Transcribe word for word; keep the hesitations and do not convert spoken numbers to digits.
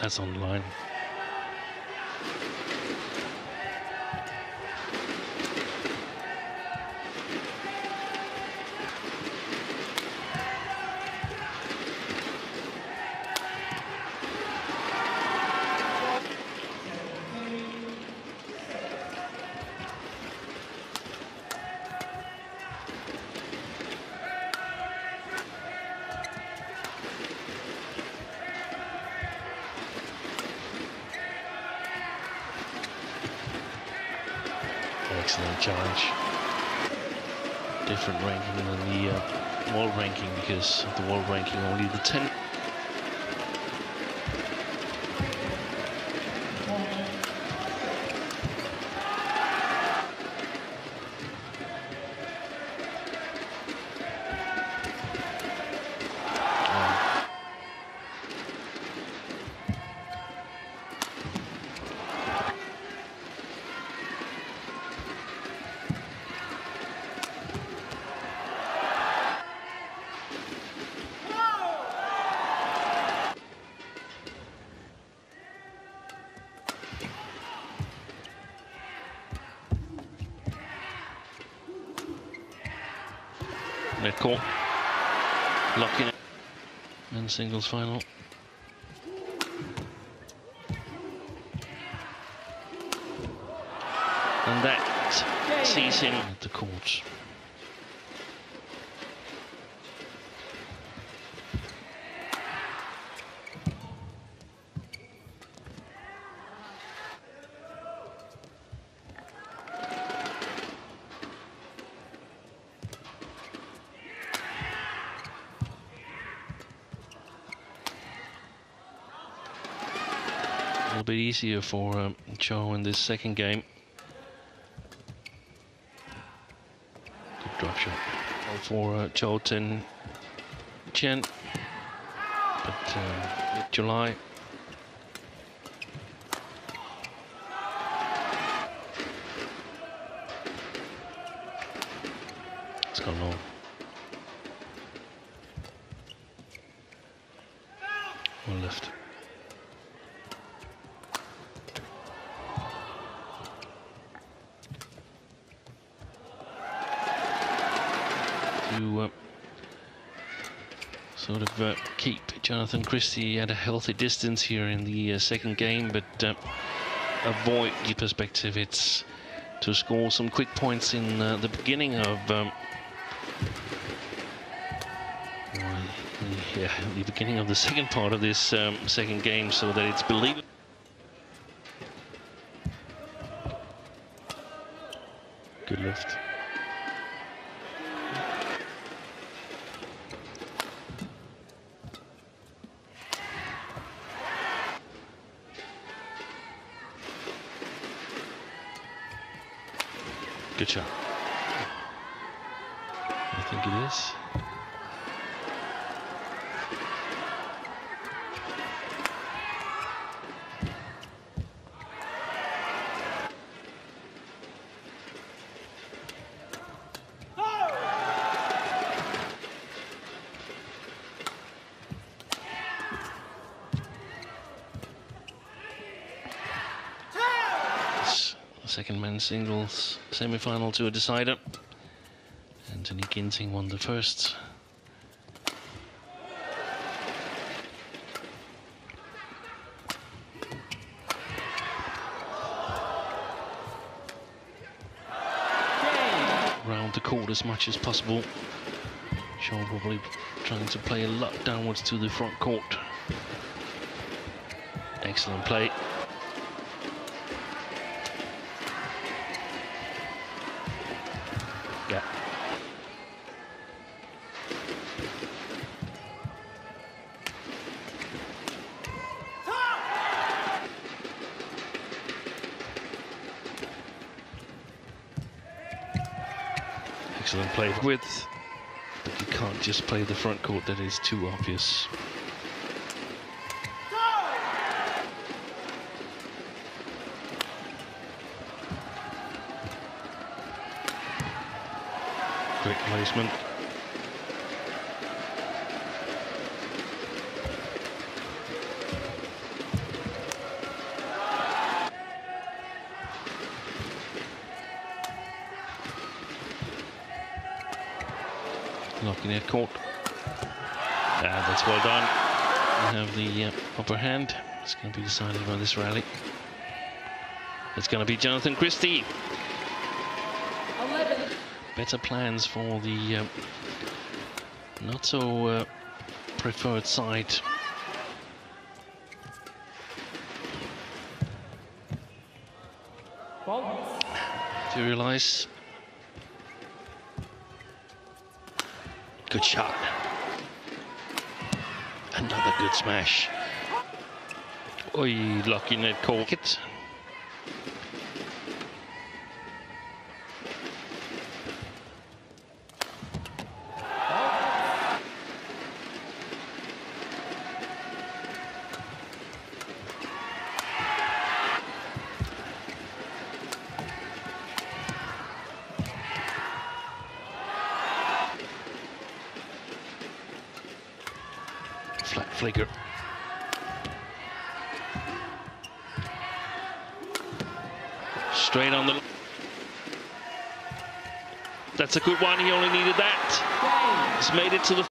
That's on the line. Excellent challenge. Different ranking than the uh, world ranking, because of the world ranking only the ten. Net court, locking it, and singles final. And that sees him at the court. A little bit easier for um, Cho in this second game. Good drop shot for uh, Cho Tin Chen, but uh, mid-July. It's gone long. One left. To uh, sort of uh, keep Jonathan Christie at a healthy distance here in the uh, second game, but uh, avoid the perspective. It's to score some quick points in uh, the beginning of um, well, yeah, the beginning of the second part of this um, second game, so that it's believable. Good lift. Good shot. I think it is. Second men's singles semi-final to a decider. Anthony Ginting won the first. Round the court as much as possible. Shaw probably trying to play a lot downwards to the front court. Excellent play. Yeah. Excellent play width, but you can't just play the front court, that is too obvious. Great placement. Locking it court. Ah, that's well done. We have the uh, upper hand. It's going to be decided by this rally. It's going to be Jonathan Christie. Better plans for the uh, not so uh, preferred side. To realize. Good shot. Another good smash. Oi, lucky net cork it. Flat flicker. Straight on the... That's a good one, he only needed that. He's made it to the...